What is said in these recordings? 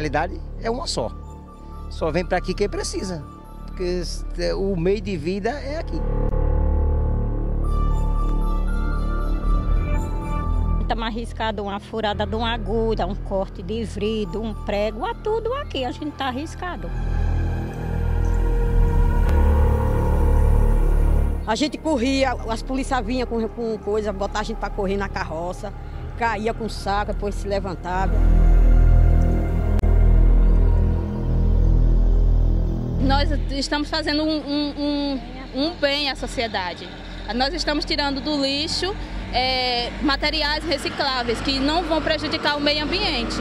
realidade é uma só. Só vem para aqui quem precisa, porque o meio de vida é aqui. Estamos arriscando uma furada de uma agulha, um corte de vidro, um prego, tudo aqui a gente está arriscado. A gente corria, as polícias vinham com coisa, botar a gente para correr na carroça, caía com saco, depois se levantava. Nós estamos fazendo um bem à sociedade. Nós estamos tirando do lixo materiais recicláveis que não vão prejudicar o meio ambiente.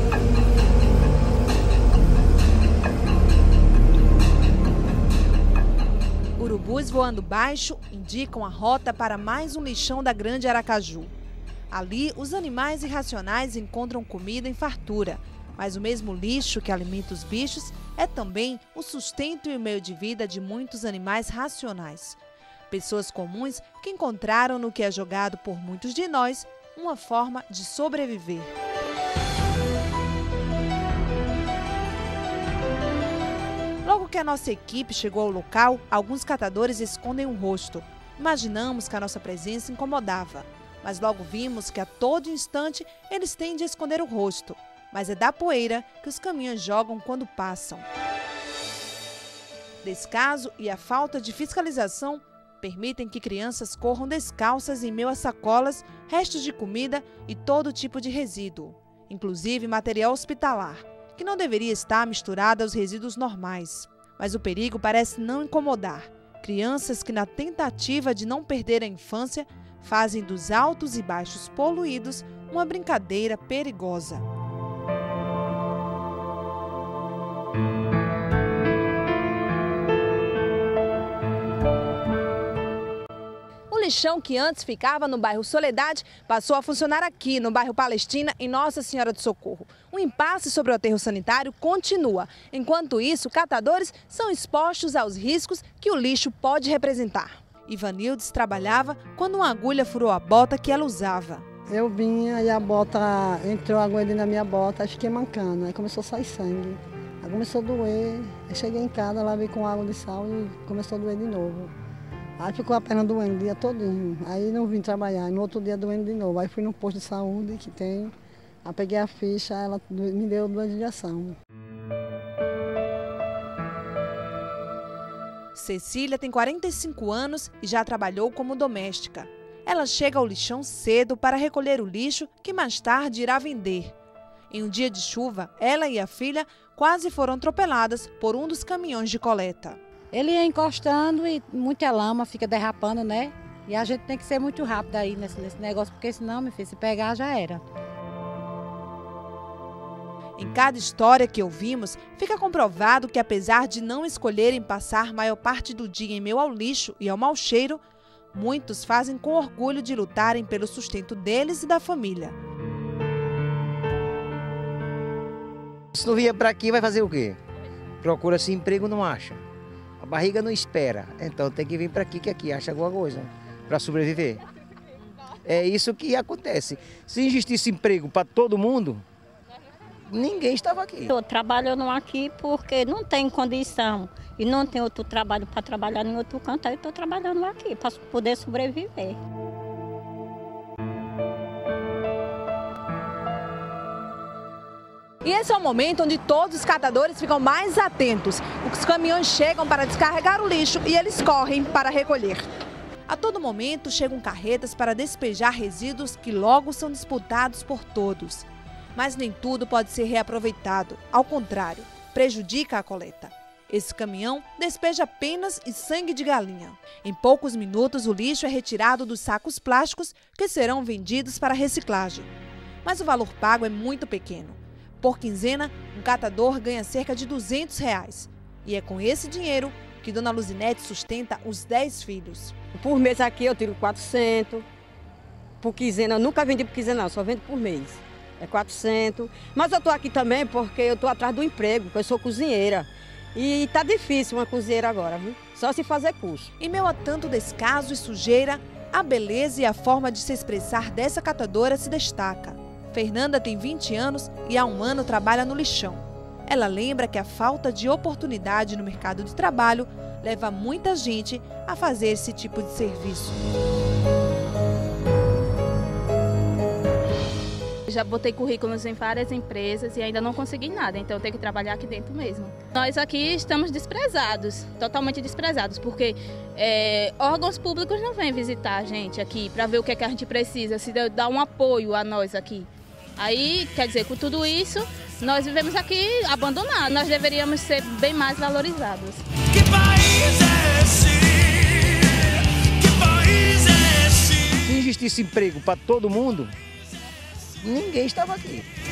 Urubus voando baixo indicam a rota para mais um lixão da Grande Aracaju. Ali, os animais irracionais encontram comida em fartura, mas o mesmo lixo que alimenta os bichos é também o sustento e o meio de vida de muitos animais racionais. Pessoas comuns que encontraram no que é jogado por muitos de nós uma forma de sobreviver. Logo que a nossa equipe chegou ao local, alguns catadores escondem o rosto. Imaginamos que a nossa presença incomodava, mas logo vimos que a todo instante eles têm de esconder o rosto. Mas é da poeira que os caminhões jogam quando passam. Descaso e a falta de fiscalização permitem que crianças corram descalças em meio a sacolas, restos de comida e todo tipo de resíduo, inclusive material hospitalar, que não deveria estar misturado aos resíduos normais. Mas o perigo parece não incomodar. Crianças que, na tentativa de não perder a infância, fazem dos altos e baixos poluídos uma brincadeira perigosa. O lixão que antes ficava no bairro Soledade passou a funcionar aqui no bairro Palestina, em Nossa Senhora do Socorro. O impasse sobre o aterro sanitário continua. Enquanto isso, catadores são expostos aos riscos que o lixo pode representar. Ivanildes trabalhava quando uma agulha furou a bota que ela usava. Eu vinha e a bota entrou a agulha dentro da minha bota, aí fiquei mancando, aí começou a sair sangue. Aí começou a doer, aí cheguei em casa, lavei com água de sal e começou a doer de novo. Aí ficou a perna doendo o dia todinho, aí não vim trabalhar, no outro dia doendo de novo. Aí fui no posto de saúde que tem, aí peguei a ficha, ela me deu doença de injeção. Cecília tem 45 anos e já trabalhou como doméstica. Ela chega ao lixão cedo para recolher o lixo que mais tarde irá vender. Em um dia de chuva, ela e a filha quase foram atropeladas por um dos caminhões de coleta. Ele ia encostando e muita lama fica derrapando, né? E a gente tem que ser muito rápido aí nesse negócio, porque senão, meu filho, se pegar já era. Em cada história que ouvimos, fica comprovado que apesar de não escolherem passar maior parte do dia em meio ao lixo e ao mau cheiro, muitos fazem com orgulho de lutarem pelo sustento deles e da família. Se não vier para aqui, vai fazer o quê? Procura-se emprego, não acha. A barriga não espera, então tem que vir para aqui, que aqui acha alguma coisa para sobreviver. É isso que acontece. Se existisse emprego para todo mundo, ninguém estava aqui. Estou trabalhando aqui porque não tem condição e não tem outro trabalho para trabalhar em outro canto, aí estou trabalhando aqui para poder sobreviver. E esse é o momento onde todos os catadores ficam mais atentos. Os caminhões chegam para descarregar o lixo e eles correm para recolher. A todo momento chegam carretas para despejar resíduos que logo são disputados por todos. Mas nem tudo pode ser reaproveitado. Ao contrário, prejudica a coleta. Esse caminhão despeja penas e sangue de galinha. Em poucos minutos, o lixo é retirado dos sacos plásticos que serão vendidos para reciclagem. Mas o valor pago é muito pequeno. Por quinzena, um catador ganha cerca de R$200. E é com esse dinheiro que Dona Luzinete sustenta os 10 filhos. Por mês aqui eu tiro 400. Por quinzena, eu nunca vendi por quinzena, não, só vendo por mês. É 400. Mas eu estou aqui também porque eu estou atrás do emprego, porque eu sou cozinheira. E está difícil uma cozinheira agora, viu? Só se fazer curso. Em meio a tanto descaso e sujeira, a beleza e a forma de se expressar dessa catadora se destaca. Fernanda tem 20 anos e há um ano trabalha no lixão. Ela lembra que a falta de oportunidade no mercado de trabalho leva muita gente a fazer esse tipo de serviço. Já botei currículos em várias empresas e ainda não consegui nada, então eu tenho que trabalhar aqui dentro mesmo. Nós aqui estamos desprezados, totalmente desprezados, porque órgãos públicos não vêm visitar a gente aqui para ver o que é que a gente precisa, se dar um apoio a nós aqui. Aí, quer dizer, com tudo isso, nós vivemos aqui abandonados, nós deveríamos ser bem mais valorizados. Que país é esse? Que país é esse? Se existisse emprego para todo mundo, ninguém estava aqui.